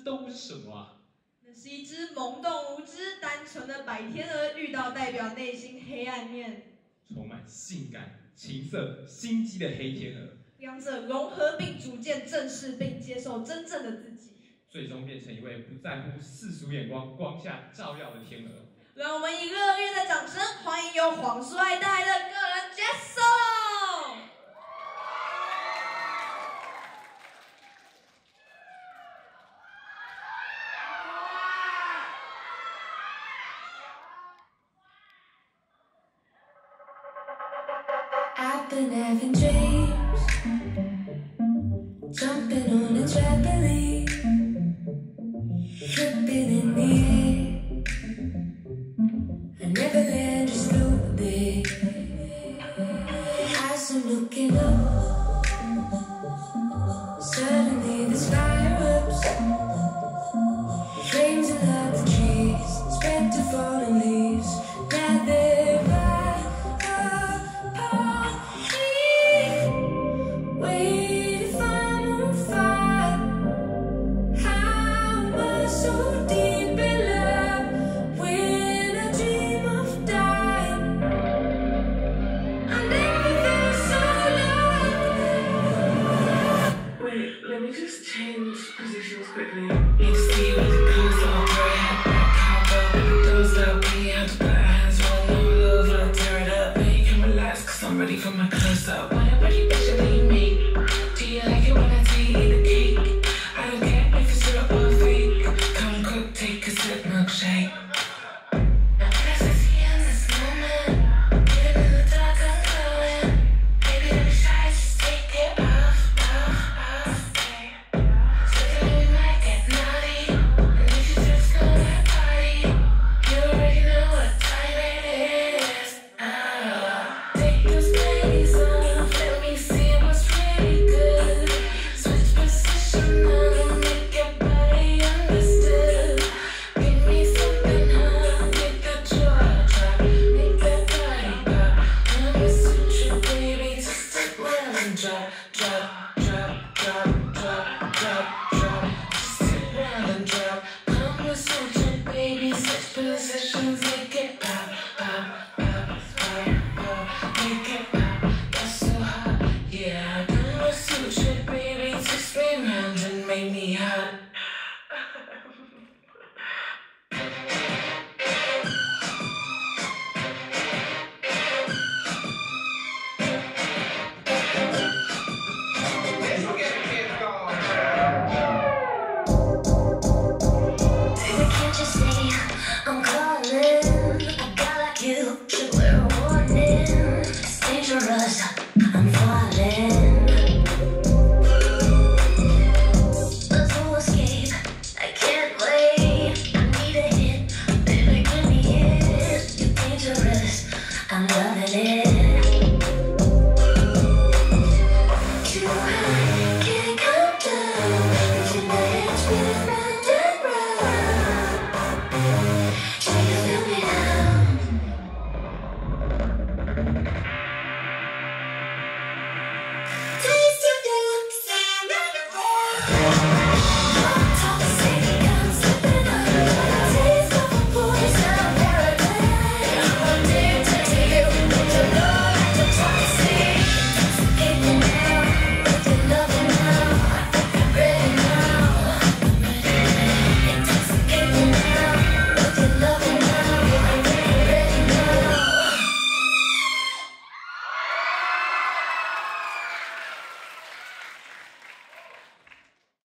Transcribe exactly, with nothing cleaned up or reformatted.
动物是什么啊？ 那是一只懵懂无知、单纯的白天鹅，遇到代表内心黑暗面、 充满性感、情色、心机的黑天鹅， 两者融合并逐渐正视并接受真正的自己， 最终变成一位不在乎世俗眼光、光下照耀的天鹅。 让我们以热烈的掌声欢迎由黄帅带来的个人 Jazz Solo。 I've been having dreams, jumping on a trampoline, flipping in the air. I never land just slowly. As I'm looking up, suddenly there's fire erupts. Flames along the trees, spread to fallen leaves. Now they're right upon me. Wait, if I'm on fire, how am I so deep in love? When I dream of dying, I never felt so loved. Wait, let me just change positions quickly. You see with the clothes all red, hop up, those up, we have to put our hands on no love, I'll tear it up. But you can relax, cause I'm ready for my close up. Why nobody better than me? Do you like it when I take the cake? I don't care if it's real or fake. Come quick, take a sip, milkshake. I'm sexy in this moment. Even in the dark, I'm glowing. Baby, don't be shy, just take it off, off, off. Second, we might get naughty. And if you just know that party, you already know what time it is. Oh, take those panties off. Let me see what's really good. Switch position now, make your body understood. Give me something hot, make that jaw drop, make that body pop. I'ma suit you, baby, just stick around and drop, drop, drop, drop, drop, drop, drop. Just stick around and drop. I'ma suit you, baby, switch positions, make it pop, pop, pop, pop, pop, make it pop. That's so hot, yeah. I'ma suit you, baby, twist me around and make me hot. Baby, can't you see I'm calling? A guy like you should wear a warning. It's dangerous.